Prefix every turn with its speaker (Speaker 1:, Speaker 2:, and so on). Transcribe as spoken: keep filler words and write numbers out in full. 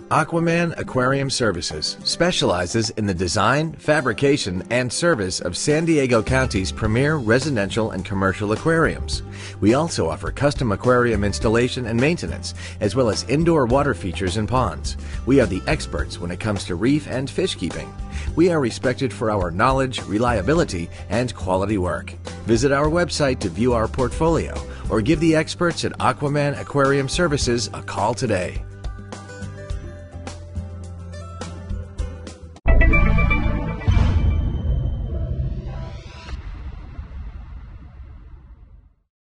Speaker 1: Aquaman Aquarium Services specializes in the design, fabrication, and service of San Diego County's premier residential and commercial aquariums. We also offer custom aquarium installation and maintenance, as well as indoor water features and ponds. We are the experts when it comes to reef and fish keeping. We are respected for our knowledge, reliability, and quality work. Visit our website to view our portfolio or give the experts at Aquaman Aquarium Services a call today.